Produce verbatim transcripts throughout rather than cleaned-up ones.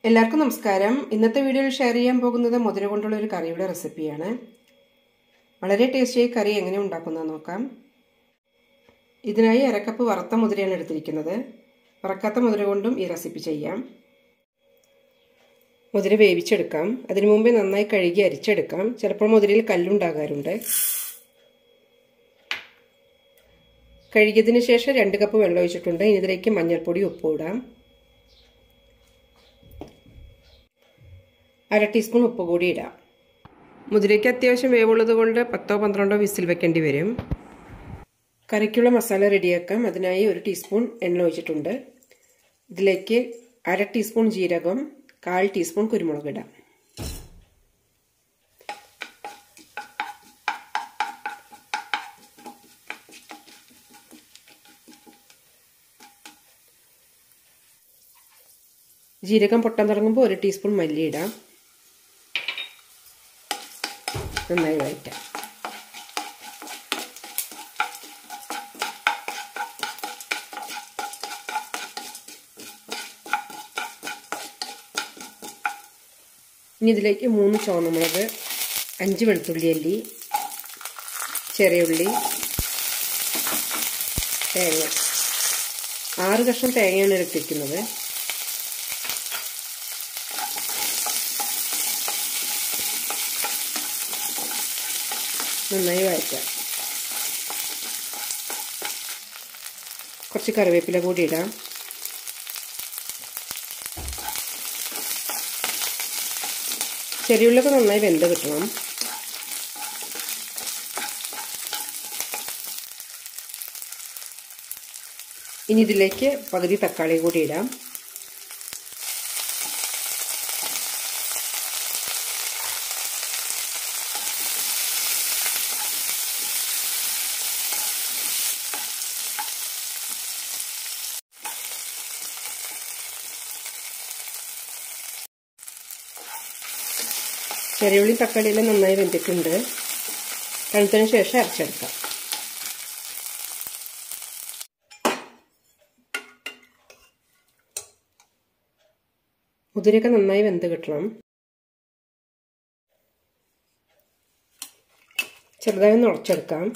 എല്ലാവർക്കും നമസ്കാരം. ഇന്നത്തെ വീഡിയോയിൽ ഷെയർ ചെയ്യാൻ പോകുന്നത് മുതിര കൊണ്ടുള്ള ഒരു കറിയുടെ റെസിപ്പിയാണ്. വളരെ ടേസ്റ്റിയായ കറി എങ്ങനെ ഉണ്ടാക്കുന്നത് നോക്കാം. ഇതിനായി അരക്കപ്പ് വറുത്ത മുതിരയാണ് എടുത്തിരിക്കുന്നത്. വറക്കാത്ത മുതിര കൊണ്ടും ഈ റെസിപ്പി ചെയ്യാം. മുതിര വേവിച്ചെടുക്കാം. അതിനു മുമ്പേ നന്നായി കഴുകി അരിച്ചെടുക്കാം. ചിലപ്പോൾ മുതിരയിൽ കല്ലുണ്ടാകാറുണ്ട്. കഴുകിയതിന് ശേഷം രണ്ട് കപ്പ് വെള്ളം ഒഴിച്ചിട്ടുണ്ട്. ഇനി ഇതിലേക്ക് മഞ്ഞൾപ്പൊടി, ഉപ്പ് ഇടാം. അര ടീസ്പൂൺ ഉപ്പ് കൂടി ഇടാം. മുതിരയ്ക്ക് അത്യാവശ്യം വേവുള്ളത് കൊണ്ട് പത്തോ പന്ത്രണ്ടോ വിസിൽ വെക്കേണ്ടി വരും. കറിക്കുള്ള മസാല റെഡിയാക്കാം. അതിനായി ഒരു ടീസ്പൂൺ എണ്ണ ഒഴിച്ചിട്ടുണ്ട്. ഇതിലേക്ക് അര ടീസ്പൂൺ ജീരകം, കാൽ ടീസ്പൂൺ കുരുമുളക് ഇടാം. ജീരകം പൊട്ടാൻ തുടങ്ങുമ്പോൾ ഒരു ടീസ്പൂൺ മല്ലി ഇടാം. നന്നായി വഴറ്റാം. ഇനി ഇതിലേക്ക് മൂന്ന് ചുവന്നമുളക്, അഞ്ച് വെളുത്തുള്ളി അല്ലി, ചെറിയുള്ളി, തേങ്ങ, ആറ് കഷ്ണം തേങ്ങയാണ് എടുത്തിരിക്കുന്നത്. നന്നായി വഴറ്റാം. കുറച്ച് കറിവേപ്പില കൂടി ഇടാം. ചെറിയുള്ളിയൊക്കെ നന്നായി വെന്ത് കിട്ടണം. ഇനി ഇതിലേക്ക് പകുതി തക്കാളി കൂടി ഇടാം. ചെറിയുള്ളി തക്കാളിയെല്ലാം നന്നായി വെന്തിട്ടുണ്ട്. തണുത്തതിന് ശേഷം അരച്ചെടുക്കാം. മുതിരയൊക്കെ നന്നായി വെന്ത് കിട്ടണം. ചെറുതായി ഒന്ന് ഉടച്ചെടുക്കാം.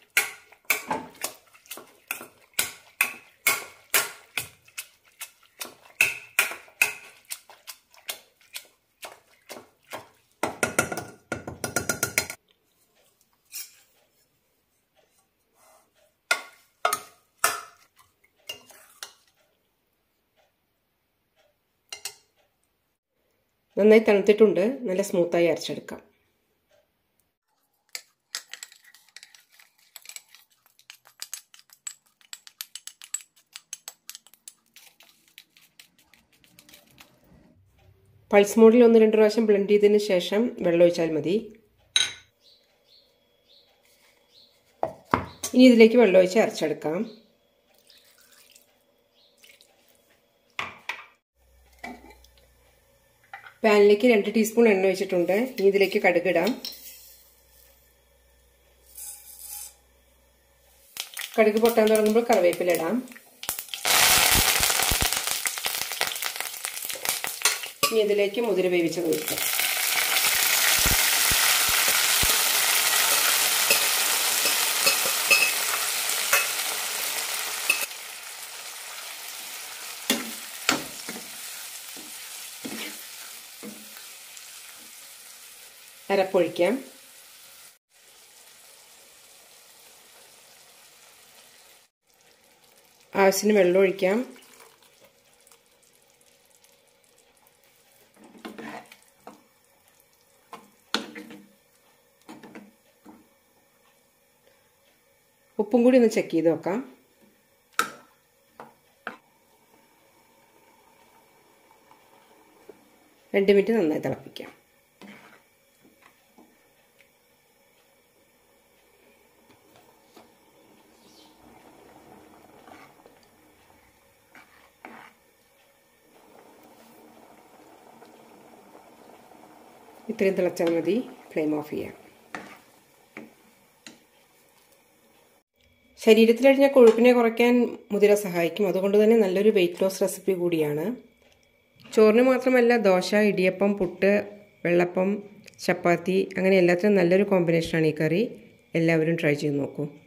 നന്നായി തണുത്തിട്ടുണ്ട്. നല്ല സ്മൂത്തായി അരച്ചെടുക്കാം. പൾസ് മോഡിൽ ഒന്ന് രണ്ട് പ്രാവശ്യം ബ്ലെൻഡ് ചെയ്തതിന് ശേഷം വെള്ളം ഒഴിച്ചാൽ മതി. ഇനി ഇതിലേക്ക് വെള്ളം ഒഴിച്ച് അരച്ചെടുക്കാം. പാനിലേക്ക് രണ്ട് ടീസ്പൂൺ എണ്ണ ഒഴിച്ചിട്ടുണ്ട്. ഇനി ഇതിലേക്ക് കടുക് ഇടാം. കടുക് പൊട്ടാൻ തുടങ്ങുമ്പോൾ കറിവേപ്പില ഇടാം. ഇനി ഇതിലേക്ക് മുതിര വേവിച്ചത് ഒഴിക്കാം. അരപ്പൊഴിക്കാം. ആവശ്യത്തിന് വെള്ളം ഒഴിക്കാം. ഉപ്പും കൂടി ഒന്ന് ചെക്ക് ചെയ്ത് നോക്കാം. രണ്ട് മിനിറ്റ് നന്നായി തിളപ്പിക്കാം. ഇത്രയും തിളച്ചാൽ മതി. ഫ്ലെയിം ഓഫ് ചെയ്യാം. ശരീരത്തിലടിഞ്ഞ കൊഴുപ്പിനെ കുറയ്ക്കാൻ മുതിര സഹായിക്കും. അതുകൊണ്ട് തന്നെ നല്ലൊരു വെയിറ്റ് ലോസ് റെസിപ്പി കൂടിയാണ്. ചോറിന് മാത്രമല്ല ദോശ, ഇടിയപ്പം, പുട്ട്, വെള്ളപ്പം, ചപ്പാത്തി അങ്ങനെ എല്ലാത്തിനും നല്ലൊരു കോമ്പിനേഷനാണ് ഈ കറി. എല്ലാവരും ട്രൈ ചെയ്ത് നോക്കൂ.